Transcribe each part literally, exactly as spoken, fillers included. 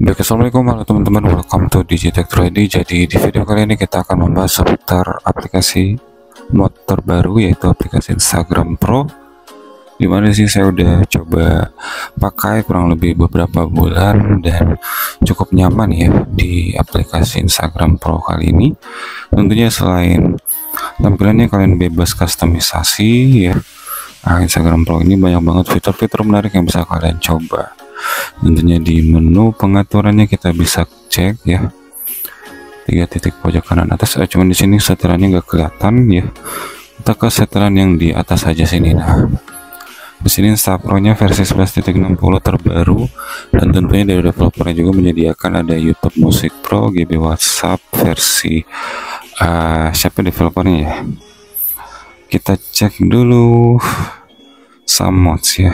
Baik, assalamualaikum halo teman-teman, welcome to Digitech tiga D. Jadi di video kali ini kita akan membahas seputar aplikasi mod terbaru, yaitu aplikasi Instagram Pro, dimana sih saya udah coba pakai kurang lebih beberapa bulan dan cukup nyaman ya di aplikasi Instagram Pro kali ini. Tentunya selain tampilannya, kalian bebas kustomisasi ya. Nah, Instagram Pro ini banyak banget fitur-fitur menarik yang bisa kalian coba. Tentunya di menu pengaturannya kita bisa cek ya, tiga titik pojok kanan atas. Eh, cuman di sini setelannya nggak kelihatan ya. Kita ke setelan yang di atas saja sini. Nah, di sini Instagram Pro-nya versi sebelas titik enam puluh terbaru, dan tentunya dari developernya juga menyediakan ada YouTube Music Pro, G B WhatsApp versi uh, siapa developernya ya. Kita cek dulu some mods ya.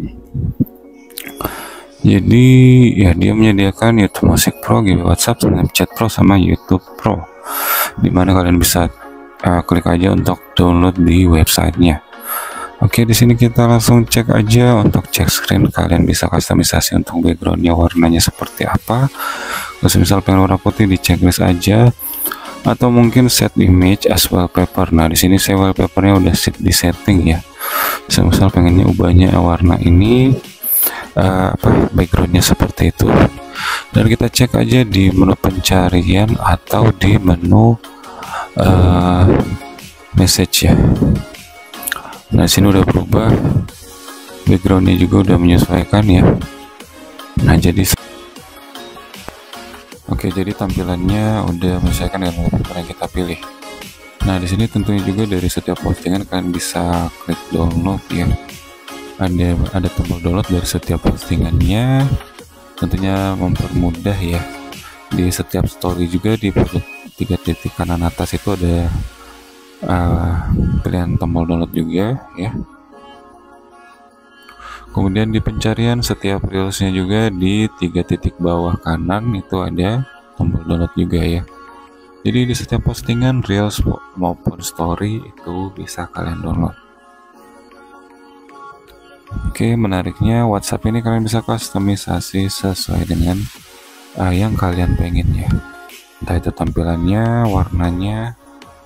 Jadi ya dia menyediakan YouTube Music Pro, G B WhatsApp, Snapchat Pro, sama YouTube Pro, dimana kalian bisa uh, klik aja untuk download di websitenya. Oke, di sini kita langsung cek aja. Untuk cek screen, kalian bisa kustomisasi untuk backgroundnya warnanya seperti apa. Terus misal pengen warna putih, di checklist aja, atau mungkin set image as wallpaper. Nah, di sini saya wallpapernya udah set di setting ya. Saya misal pengennya ubahnya warna ini, uh, apa backgroundnya seperti itu, dan kita cek aja di menu pencarian atau di menu uh, message ya. Nah, sini udah berubah, backgroundnya juga udah menyesuaikan ya. Nah, jadi oke, jadi tampilannya udah menyesuaikan dengan wallpaper yang kita pilih. Nah, di sini tentunya juga dari setiap postingan kalian bisa klik download ya. Ada ada tombol download dari setiap postingannya, tentunya mempermudah ya. Di setiap story juga di tiga titik kanan atas itu ada uh, pilihan tombol download juga ya. Kemudian di pencarian setiap reelsnya juga di tiga titik bawah kanan itu ada tombol download juga ya. Jadi di setiap postingan reels maupun story itu bisa kalian download. Oke, menariknya WhatsApp ini kalian bisa kustomisasi sesuai dengan uh, yang kalian pengen ya. Entah itu tampilannya, warnanya.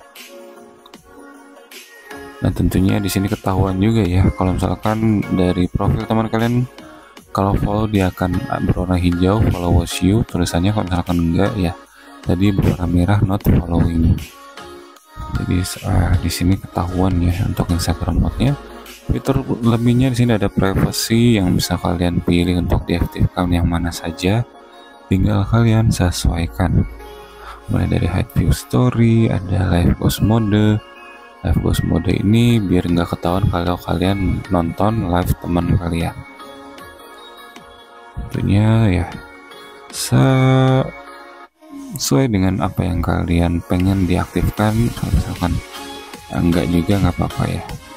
Dan tentunya di sini ketahuan juga ya, kalau misalkan dari profil teman kalian, kalau follow dia akan berwarna hijau, follows you tulisannya. Kalau misalkan enggak ya, tadi berwarna merah, not following. Jadi uh, di sini ketahuan ya untuk Instagram mode-nya. Fitur lebihnya di sini ada privacy yang bisa kalian pilih untuk diaktifkan yang mana saja, tinggal kalian sesuaikan. Mulai dari hide view story, ada live ghost mode. Live ghost mode ini biar nggak ketahuan kalau kalian nonton live teman kalian. Tentunya ya sesuai dengan apa yang kalian pengen diaktifkan. Kalau misalkan enggak juga nggak apa-apa ya.